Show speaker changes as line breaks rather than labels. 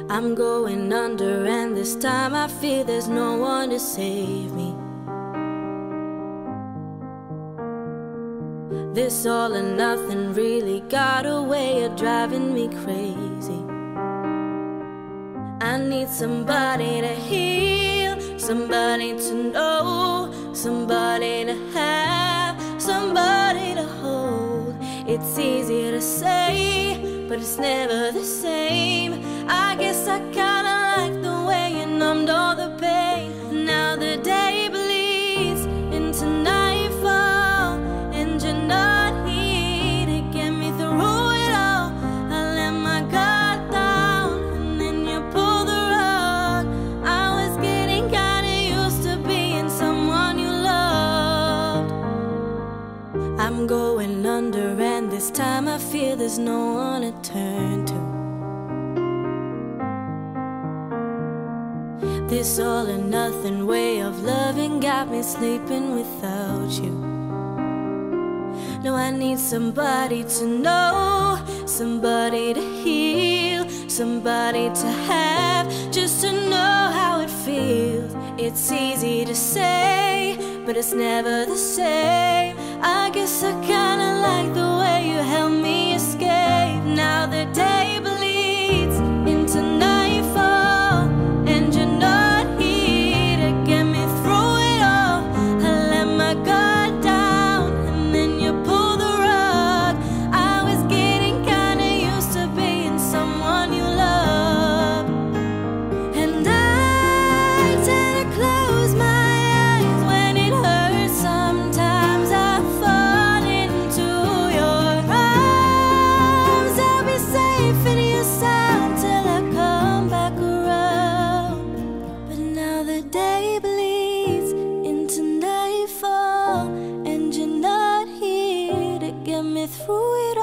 I'm going under, and this time I feel there's no one to save me. This all or nothing really got a way of driving me crazy. I need somebody to heal, somebody to know, somebody to have, somebody to hold. It's easy to say, but it's never the same. I guess I kinda like the way you numbed all the pain. Now the day bleeds into nightfall, and you're not here to get me through it all. I let my guard down, and then you pulled the rug. I was getting kinda used to being someone you loved. I'm going under, and this time I feel there's no one to turn to. This all or nothing way of loving got me sleeping without you. No, I need somebody to know, somebody to heal, somebody to have, just to know how it feels. It's easy to say, but it's never the same. I guess I kinda like the way you help me escape. Now the day bleeds into nightfall, and you're not here to get me through it all. I let my guard down, and then you pulled the rug. I was getting kinda used to being someone you love, and I tend to close my eyes when it hurts. Sometimes I fall into your arms. I'll be safe in your sound till I come back around. But now the day bleeds into nightfall, and you're not here to get me through it